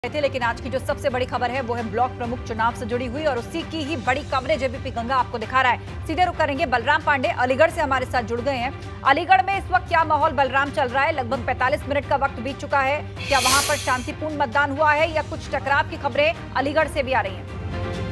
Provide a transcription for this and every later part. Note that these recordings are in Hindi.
थे। लेकिन आज की जो सबसे बड़ी खबर है वो है ब्लॉक प्रमुख चुनाव से जुड़ी हुई और उसी की ही बड़ी कवरेज एबीपी गंगा आपको दिखा रहा है। सीधे रुक करेंगे बलराम पांडे अलीगढ़ से हमारे साथ जुड़ गए हैं। अलीगढ़ में इस वक्त क्या माहौल बलराम चल रहा है? लगभग 45 मिनट का वक्त बीत चुका है। क्या वहां पर शांतिपूर्ण मतदान हुआ है या कुछ टकराव की खबरें अलीगढ़ से भी आ रही हैं?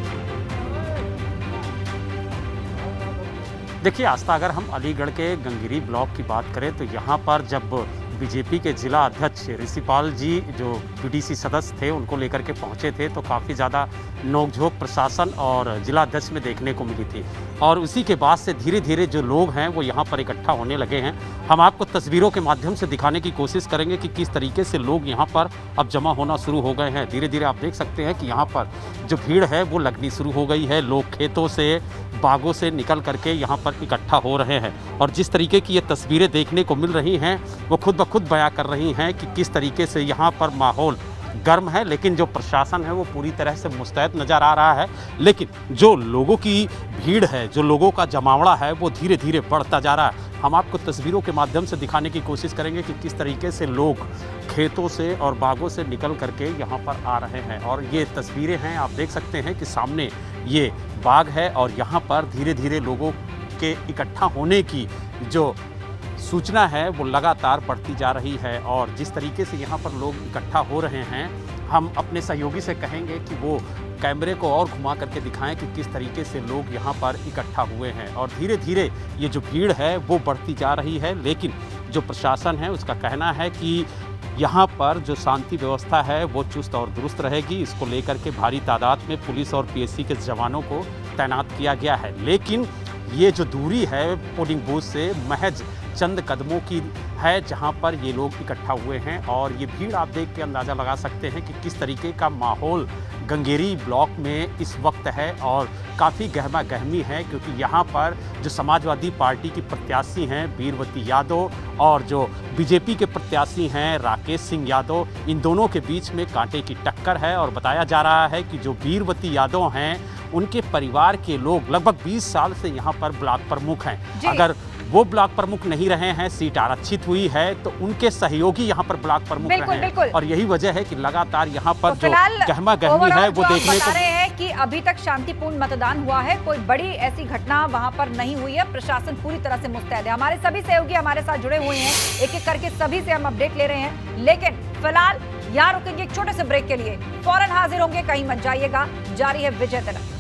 देखिए आस्था, अगर हम अलीगढ़ के गंगेरी ब्लॉक की बात करें तो यहाँ पर जब बीजेपी के जिला अध्यक्ष ऋषिपाल जी जो बीडीसी सदस्य थे उनको लेकर के पहुँचे थे तो काफ़ी ज़्यादा नोकझोंक प्रशासन और जिला अध्यक्ष में देखने को मिली थी। और उसी के बाद से धीरे धीरे जो लोग हैं वो यहाँ पर इकट्ठा होने लगे हैं। हम आपको तस्वीरों के माध्यम से दिखाने की कोशिश करेंगे कि किस तरीके से लोग यहाँ पर अब जमा होना शुरू हो गए हैं। धीरे धीरे आप देख सकते हैं कि यहाँ पर जो भीड़ है वो लगनी शुरू हो गई है। लोग खेतों से, बागों से निकल करके यहाँ पर इकट्ठा हो रहे हैं और जिस तरीके की ये तस्वीरें देखने को मिल रही हैं वो खुद ब खुद बयां कर रही हैं कि किस तरीके से यहाँ पर माहौल गर्म है। लेकिन जो प्रशासन है वो पूरी तरह से मुस्तैद नज़र आ रहा है। लेकिन जो लोगों की भीड़ है, जो लोगों का जमावड़ा है वो धीरे धीरे बढ़ता जा रहा है। हम आपको तस्वीरों के माध्यम से दिखाने की कोशिश करेंगे कि किस तरीके से लोग खेतों से और बागों से निकल करके यहाँ पर आ रहे हैं। और ये तस्वीरें हैं, आप देख सकते हैं कि सामने ये बाग है और यहाँ पर धीरे धीरे लोगों के इकट्ठा होने की जो सूचना है वो लगातार बढ़ती जा रही है। और जिस तरीके से यहाँ पर लोग इकट्ठा हो रहे हैं, हम अपने सहयोगी से कहेंगे कि वो कैमरे को और घुमा करके दिखाएं कि किस तरीके से लोग यहाँ पर इकट्ठा हुए हैं। और धीरे धीरे ये जो भीड़ है वो बढ़ती जा रही है। लेकिन जो प्रशासन है उसका कहना है कि यहाँ पर जो शांति व्यवस्था है वो चुस्त और दुरुस्त रहेगी। इसको लेकर के भारी तादाद में पुलिस और पीएससी के जवानों को तैनात किया गया है। लेकिन ये जो दूरी है पोलिंग बूथ से महज चंद कदमों की है जहां पर ये लोग इकट्ठा हुए हैं। और ये भीड़ आप देख के अंदाज़ा लगा सकते हैं कि किस तरीके का माहौल गंगेरी ब्लॉक में इस वक्त है और काफ़ी गहमा गहमी है, क्योंकि यहाँ पर जो समाजवादी पार्टी की प्रत्याशी हैं वीरवती यादव और जो बीजेपी के प्रत्याशी हैं राकेश सिंह यादव, इन दोनों के बीच में कांटे की टक्कर है। और बताया जा रहा है कि जो वीरवती यादव हैं उनके परिवार के लोग लगभग 20 साल से यहाँ पर ब्लॉक प्रमुख हैं। अगर वो ब्लॉक प्रमुख नहीं रहे हैं, सीट आरक्षित हुई है, तो उनके सहयोगी यहाँ पर ब्लॉक प्रमुख रहे हैं। और यही वजह है कि लगातार यहाँ पर जो गहमा गहमी है वो देखने को रहे हैं कि अभी तक शांतिपूर्ण मतदान हुआ है, कोई बड़ी ऐसी घटना वहां पर नहीं हुई है। प्रशासन पूरी तरह से मुस्तैद है। हमारे सभी सहयोगी हमारे साथ जुड़े हुए हैं, एक एक करके सभी से हम अपडेट ले रहे हैं। लेकिन फिलहाल यहाँ रुकेंगे एक छोटे से ब्रेक के लिए, फौरन हाजिर होंगे, कहीं मत जाइएगा। जारी है विजय तिलक।